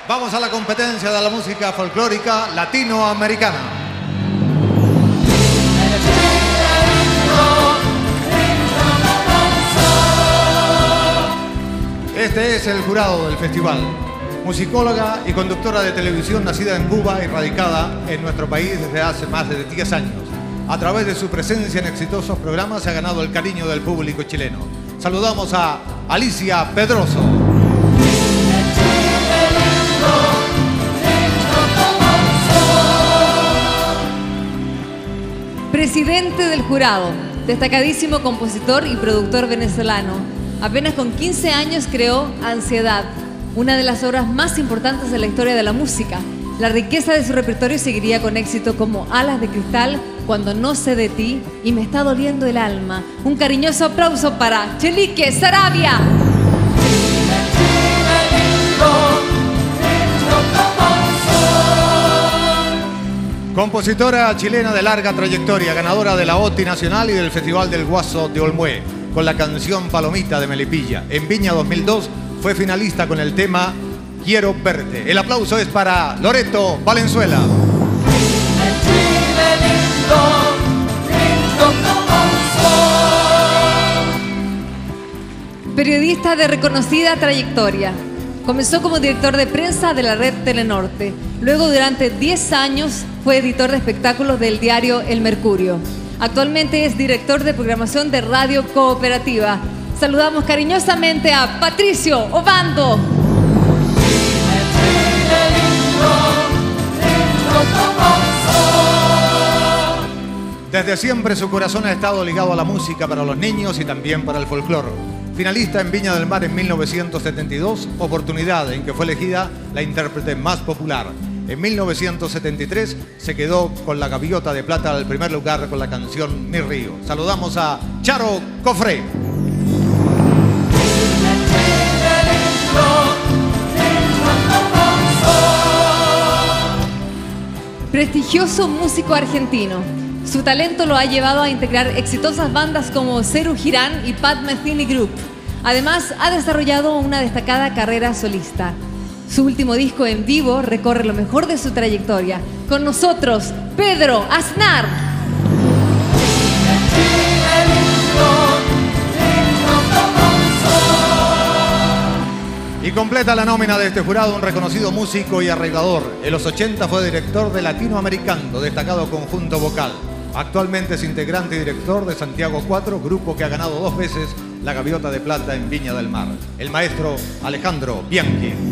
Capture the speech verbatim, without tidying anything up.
Vamos a la competencia de la música folclórica latinoamericana. Este es el jurado del festival. Musicóloga y conductora de televisión nacida en Cuba y radicada en nuestro país desde hace más de diez años. A través de su presencia en exitosos programas se ha ganado el cariño del público chileno. Saludamos a Alicia Pedroso. Presidente del jurado, destacadísimo compositor y productor venezolano. Apenas con quince años creó Ansiedad, una de las obras más importantes de la historia de la música. La riqueza de su repertorio seguiría con éxito como Alas de Cristal, Cuando no sé de ti y Me está doliendo el alma. Un cariñoso aplauso para Chelique Saravia. Compositora chilena de larga trayectoria, ganadora de la O T I Nacional y del Festival del Guaso de Olmué, con la canción Palomita de Melipilla. En Viña dos mil dos fue finalista con el tema Quiero Verte. El aplauso es para Loreto Valenzuela. Periodista de reconocida trayectoria. Comenzó como director de prensa de la red Telenorte. Luego, durante diez años, fue editor de espectáculos del diario El Mercurio. Actualmente es director de programación de Radio Cooperativa. Saludamos cariñosamente a Patricio Obando. Desde siempre su corazón ha estado ligado a la música para los niños y también para el folclore. Finalista en Viña del Mar en mil novecientos setenta y dos, oportunidad en que fue elegida la intérprete más popular. En mil novecientos setenta y tres se quedó con la gaviota de plata al primer lugar con la canción Mi Río. Saludamos a Charo Cofré. Prestigioso músico argentino. Su talento lo ha llevado a integrar exitosas bandas como Ceru Girán y Pat Metheny Group. Además, ha desarrollado una destacada carrera solista. Su último disco en vivo recorre lo mejor de su trayectoria. Con nosotros, Pedro Aznar. Y completa la nómina de este jurado un reconocido músico y arreglador. En los ochenta fue director de Latinoamericano, destacado conjunto vocal. Actualmente es integrante y director de Santiago cuatro, grupo que ha ganado dos veces la Gaviota de Plata en Viña del Mar. El maestro Alejandro Bianchi.